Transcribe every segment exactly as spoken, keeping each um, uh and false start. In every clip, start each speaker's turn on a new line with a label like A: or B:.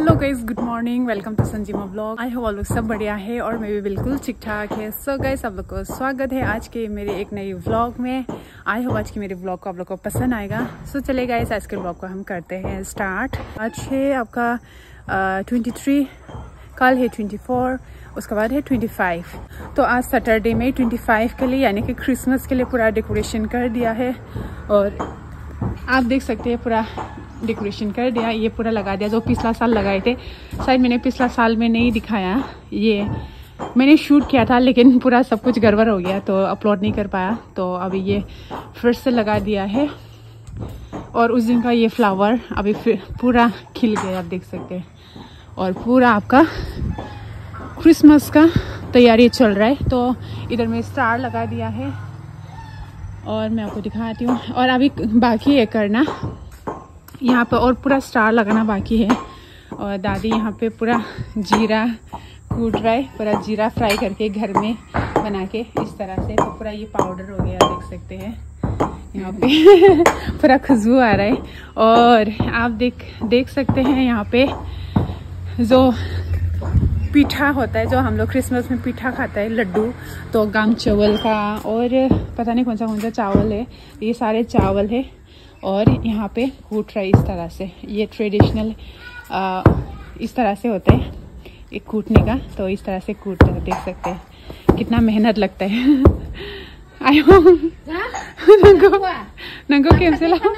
A: Hello guys, good morning, welcome to Sanjima vlog. I hope आप लोग सब बढ़िया है और मैं भी बिल्कुल ठीक ठाक है। सो गाइस, आप लोग को स्वागत है आज के मेरे एक नई व्लॉग में। आई होप आज की मेरे व्लॉग को आप लोग को पसंद आएगा। सो so, चले गाइस, आज के व्लॉग को हम करते हैं स्टार्ट। आज है आपका ट्वेंटी थ्री, कल है ट्वेंटी फोर, उसके बाद है ट्वेंटी फाइव। तो आज सैटरडे में ट्वेंटी फाइव के लिए यानी कि क्रिसमस के लिए पूरा डेकोरेशन कर दिया है और आप देख सकते हैं पूरा डेकोरेशन कर दिया। ये पूरा लगा दिया जो पिछला साल लगाए थे। शायद मैंने पिछला साल में नहीं दिखाया, ये मैंने शूट किया था लेकिन पूरा सब कुछ गड़बड़ हो गया तो अपलोड नहीं कर पाया। तो अभी ये फिर से लगा दिया है और उस दिन का ये फ्लावर अभी फिर पूरा खिल गया, आप देख सकते हैं। और पूरा आपका क्रिसमस का तैयारी चल रहा है। तो इधर में स्टार लगा दिया है और मैं आपको दिखाती हूँ। और अभी बाकी है करना यहाँ पर, और पूरा स्टार लगाना बाकी है। और दादी यहाँ पे पूरा जीरा कूट रहा है, पूरा जीरा फ्राई करके घर में बना के इस तरह से। तो पूरा ये पाउडर हो गया, देख सकते हैं यहाँ पे पूरा खुशबू आ रहा है। और आप देख देख सकते हैं यहाँ पे जो पीठा होता है, जो हम लोग क्रिसमस में पीठा खाता है, लड्डू, तो गाम चावल का और पता नहीं कौन सा कौन सा चावल है, ये सारे चावल है। और यहाँ पे कूट रहा है इस तरह से। ये ट्रेडिशनल इस तरह से होता है एक कूटने का। तो इस तरह से कूट रहा है, देख सकते हैं कितना मेहनत लगता है। आयो नंगो नंगो कैसे ला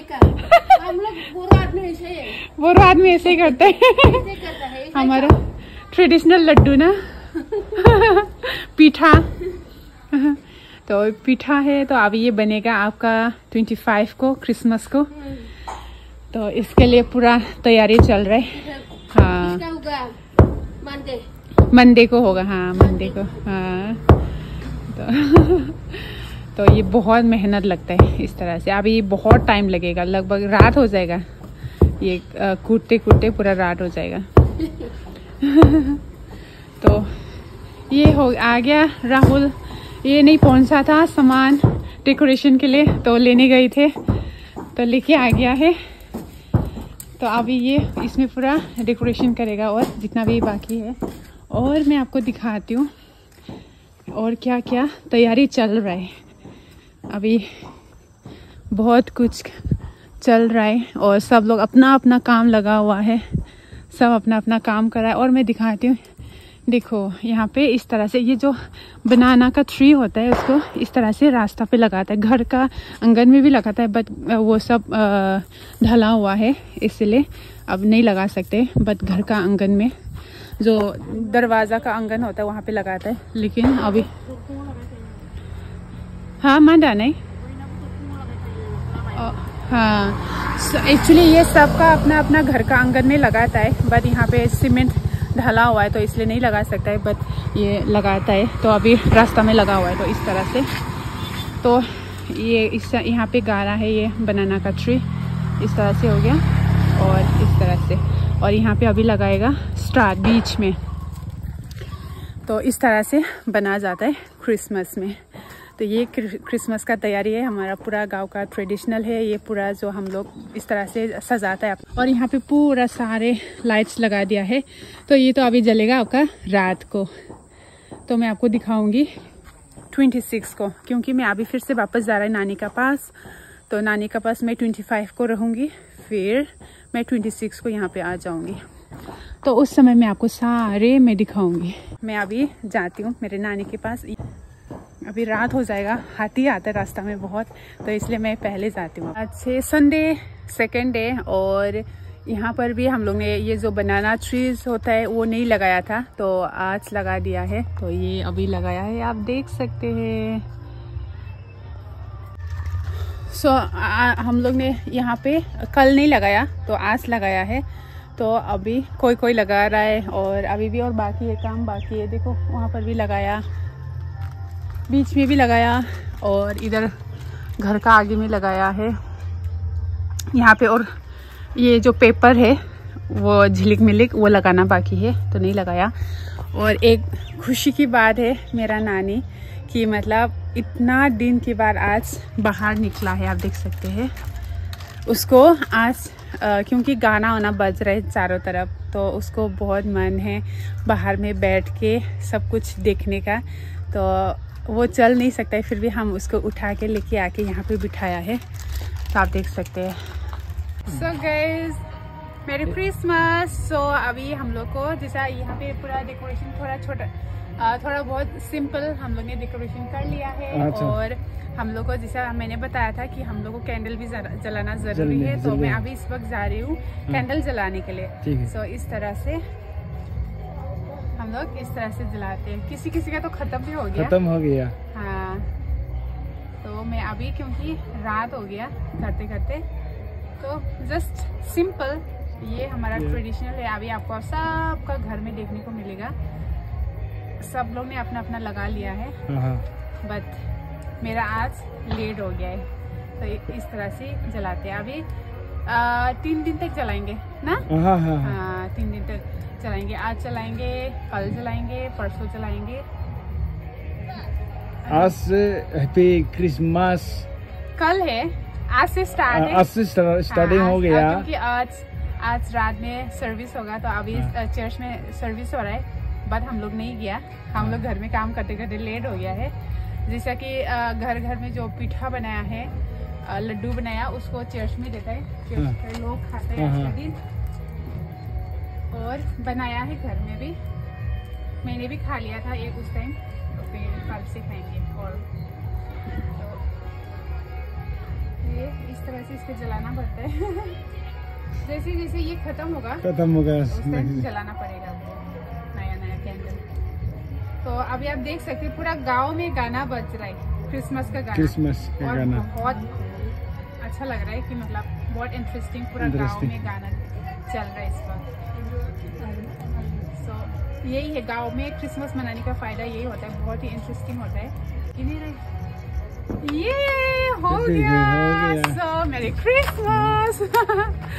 A: वो आदमी ऐसे ही करता है हमारा ट्रेडिशनल लड्डू ना पीठा। तो पीठा है। तो अभी ये बनेगा आपका ट्वेंटी फाइव को, क्रिसमस को। तो इसके लिए पूरा तैयारी चल रहा है। हाँ, मंडे मंडे को होगा। हाँ, मंडे को। हाँ, तो, तो ये बहुत मेहनत लगता है इस तरह से। अभी बहुत टाइम लगेगा, लगभग रात हो जाएगा। ये कूटते कूटते पूरा रात हो जाएगा। तो ये हो आ गया। राहुल ये नहीं पहुंचा था सामान डेकोरेशन के लिए, तो लेने गए थे तो लेके आ गया है। तो अभी ये इसमें पूरा डेकोरेशन करेगा और जितना भी बाकी है। और मैं आपको दिखाती हूँ और क्या क्या तैयारी चल रहा है। अभी बहुत कुछ चल रहा है और सब लोग अपना अपना काम लगा हुआ है, सब अपना अपना काम कर रहा है। और मैं दिखाती हूँ, देखो यहाँ पे इस तरह से ये जो बनाना का ट्री होता है उसको इस तरह से रास्ता पे लगाता है। घर का आंगन में भी लगाता है बट वो सब ढला हुआ है इसलिए अब नहीं लगा सकते। बट घर का आंगन में जो दरवाज़ा का आंगन होता है वहाँ पे लगाता है। लेकिन अभी हाँ मांडा नहीं। हाँ, एक्चुअली ये सबका अपना अपना घर का आंगन में लगाता है बट यहाँ पे सीमेंट ढला हुआ है तो इसलिए नहीं लगा सकता है, बट ये लगाता है। तो अभी रास्ता में लगा हुआ है तो इस तरह से। तो ये इस यहाँ पे गारा है ये बनाना का ट्री, इस तरह से हो गया और इस तरह से। और यहाँ पे अभी लगाएगा स्टार बीच में। तो इस तरह से बना जाता है क्रिसमस में। तो ये क्रिसमस का तैयारी है, हमारा पूरा गांव का ट्रेडिशनल है ये पूरा, जो हम लोग इस तरह से सजाता है। और यहाँ पे पूरा सारे लाइट्स लगा दिया है। तो ये तो अभी जलेगा आपका रात को। तो मैं आपको दिखाऊंगी ट्वेंटी सिक्स को, क्योंकि मैं अभी फिर से वापस जा रहा है नानी का पास। तो नानी का पास मैं ट्वेंटी फाइव को रहूँगी, फिर मैं ट्वेंटी सिक्स को यहाँ पे आ जाऊँगी। तो उस समय मैं आपको सारे मैं दिखाऊँगी। मैं अभी जाती हूँ मेरे नानी के पास। अभी रात हो जाएगा, हाथी आता है रास्ता में बहुत, तो इसलिए मैं पहले जाती हूँ। आज से संडे सेकेंड डे और यहाँ पर भी हम लोग ने ये जो बनाना ट्रीज होता है वो नहीं लगाया था तो आज लगा दिया है। तो ये अभी लगाया है, आप देख सकते हैं। सो so, हम लोग ने यहाँ पे कल नहीं लगाया तो आज लगाया है। तो अभी कोई कोई लगा रहा है और अभी भी और बाकी है, काम बाकी है। देखो वहाँ पर भी लगाया, बीच में भी लगाया और इधर घर का आगे में लगाया है यहाँ पे। और ये जो पेपर है वो झिलिक मिलिक वो लगाना बाकी है तो नहीं लगाया। और एक खुशी की बात है मेरा नानी कि मतलब इतना दिन के बाद आज बाहर निकला है, आप देख सकते हैं उसको आज। आ, क्योंकि गाना वाना बज रहे चारों तरफ तो उसको बहुत मन है बाहर में बैठ के सब कुछ देखने का, तो वो चल नहीं सकता है, फिर भी हम उसको उठा के लेके आके यहाँ पे बिठाया है, तो आप देख सकते हैं। सो गाइस, मेरी क्रिसमस। सो अभी हम लोग को जैसा यहाँ पे पूरा डेकोरेशन थोड़ा छोटा थोड़ा बहुत सिंपल हम लोग ने डेकोरेशन कर लिया है। अच्छा। और हम लोग को जैसा मैंने बताया था कि हम लोग को कैंडल भी जलाना जरूरी है, तो मैं अभी इस वक्त जा रही हूँ कैंडल जलाने के लिए। सो इस तरह से हम लोग इस तरह से जलाते हैं। किसी किसी का तो खत्म भी हो गया खत्म हो गया हाँ, तो मैं अभी क्योंकि रात हो गया करते करते, तो जस्ट सिंपल ये हमारा ट्रेडिशनल है। अभी आपको सबका घर में देखने को मिलेगा, सब लोग ने अपना अपना लगा लिया है, बट मेरा आज लेट हो गया है, तो इस तरह से जलाते हैं। अभी आ, तीन दिन तक जलाएंगे ना। हाँ, हाँ, हाँ, तीन दिन तक चलाएंगे। आज चलाएंगे, कल चलाएंगे, परसों चलाएंगे।
B: आज से हैप्पी क्रिसमस
A: कल है, आज से स्टार्ट है,
B: आज से स्टार्टिंग हो गया,
A: क्योंकि आज आज रात में सर्विस होगा, तो अभी चर्च में सर्विस हो रहा है, बट हम लोग नहीं गया। हम लोग घर में काम करते करते लेट हो गया है। जैसा कि घर घर में जो पिठा बनाया है, लड्डू बनाया, उसको चर्च में देता है, चर्च के लोग खाते हैं आज का दिन। और बनाया है घर में भी, मैंने भी खा लिया था एक उस टाइम, तो फिर कल से खाएंगे। और तो ये इस तरह से इसको जलाना पड़ता है। जैसे जैसे ये खत्म होगा
B: खत्म होगा
A: उस टाइम जलाना पड़ेगा नया नया कैंडल। तो अभी आप देख सकते हैं पूरा गांव में गाना बज रहा है, क्रिसमस का गाना,
B: क्रिसमस का गाना
A: बहुत अच्छा लग रहा है कि मतलब बहुत इंटरेस्टिंग पूरा गांव में गाना चल रहा है इस वक्त। सो यही है गांव में क्रिसमस मनाने का फायदा, यही होता है, बहुत ही इंटरेस्टिंग होता है। इन्हें ये हो गया, सो मेरी क्रिसमस।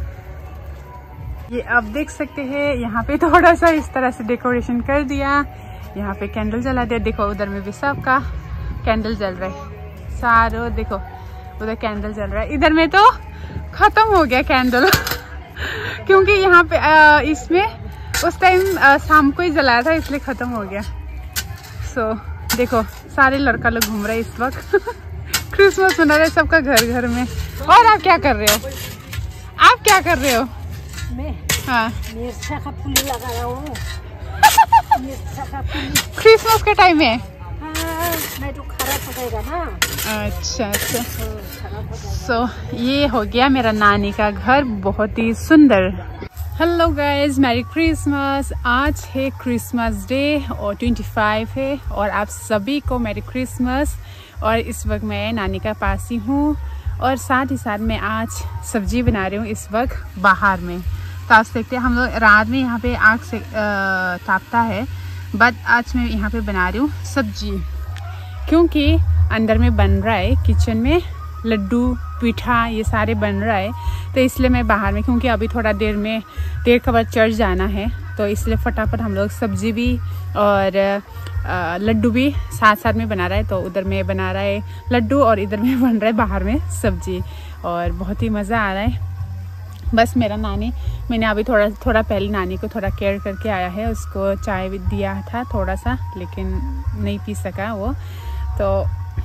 A: ये आप देख सकते हैं यहाँ पे थोड़ा सा इस तरह से डेकोरेशन कर दिया, यहाँ पे कैंडल जला दिया। देखो उधर में भी सबका कैंडल जल रहा है, सारों देखो उधर कैंडल जल रहा है, इधर में तो खत्म हो गया कैंडल। क्योंकि यहाँ पे आ, इसमें उस टाइम शाम को ही जलाया था, इसलिए खत्म हो गया। सो so, देखो सारे लड़का लोग घूम रहे हैं इस वक्त। क्रिसमस मना रहे सबका घर घर में। और आप क्या कर रहे हो? आप क्या कर रहे हो?
C: मैं
A: हाँ
C: मिर्चा का फूल लगा रहा हूँ। मिर्चा का फूल
A: क्रिसमस के टाइम में।
C: हाँ, नहीं तो खराब हो जाएगा ना।
A: अच्छा अच्छा।
C: सो
A: so, ये हो गया मेरा नानी का घर, बहुत ही सुंदर। Hello guys, merry Christmas. आज है क्रिसमस डे और पच्चीस है, और आप सभी को मैरी क्रिसमस। और इस वक्त मैं नानी का पास ही हूँ, और साथ ही साथ मैं आज सब्जी बना रही हूँ इस वक्त बाहर में। तो आप देखते हैं हम लोग रात में यहाँ पे आग से तापता है, बट आज मैं यहाँ पे बना रही हूँ सब्जी, क्योंकि अंदर में बन रहा है किचन में लड्डू पीठा ये सारे बन रहा है, तो इसलिए मैं बाहर में, क्योंकि अभी थोड़ा देर में देर के बाद चर्च जाना है, तो इसलिए फटाफट हम लोग सब्जी भी और आ, लड्डू भी साथ साथ में बना रहा है। तो उधर में बना रहा है लड्डू और इधर में बन रहा है बाहर में सब्जी, और बहुत ही मज़ा आ रहा है। बस मेरा नानी, मैंने अभी थोड़ा थोड़ा पहले नानी को थोड़ा केयर करके आया है, उसको चाय भी दिया था थोड़ा सा, लेकिन नहीं पी सका वो। तो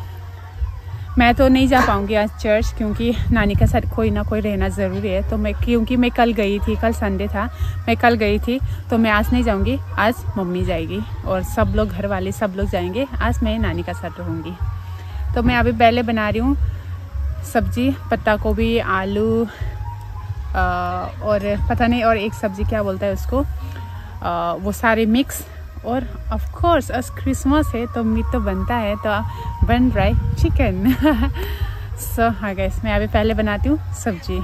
A: मैं तो नहीं जा पाऊँगी आज चर्च, क्योंकि नानी का साथ कोई ना कोई रहना ज़रूरी है। तो मैं, क्योंकि मैं कल गई थी, कल संडे था, मैं कल गई थी, तो मैं आज नहीं जाऊँगी, आज मम्मी जाएगी और सब लोग घर वाले सब लोग जाएंगे, आज मैं नानी का साथ रहूँगी। तो मैं अभी पहले बना रही हूँ सब्जी, पत्ता गोभी, आलू और पता नहीं और एक सब्ज़ी क्या बोलता है उसको, आ, वो सारे मिक्स। और ऑफ कोर्स आज क्रिसमस है तो मीट तो बनता है, तो बन रहा है चिकन। सो हाँ गाइस, मैं अभी पहले बनाती हूँ सब्जी।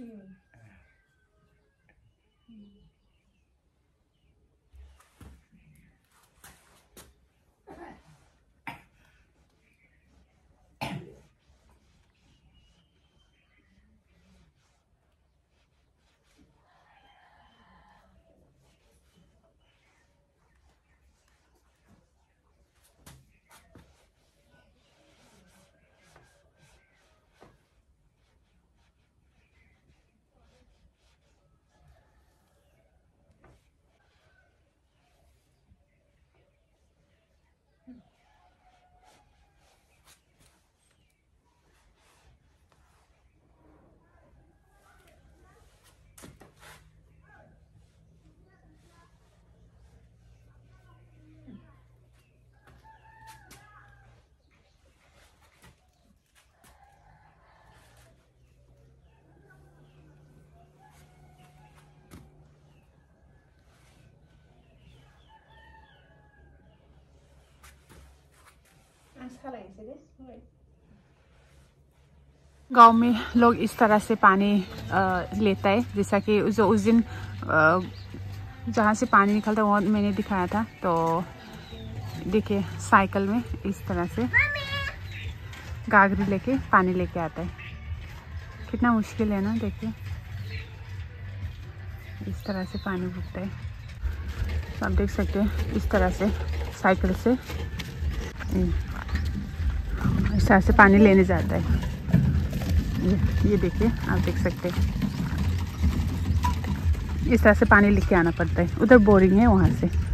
A: गांव में लोग इस तरह से पानी आ, लेता है, जैसा कि जो उस दिन जहाँ से पानी निकलता है वो मैंने दिखाया था। तो देखिए साइकिल में इस तरह से गागरी लेके पानी लेके आता है। कितना मुश्किल है ना, देखिए इस तरह से पानी भुगता है। तो आप देख सकते हैं इस तरह से साइकिल से इस तरह से पानी लेने जाता है। ये, ये देखिए आप देख सकते हैं इस तरह से पानी लेके आना पड़ता है। उधर बोरिंग है वहाँ से।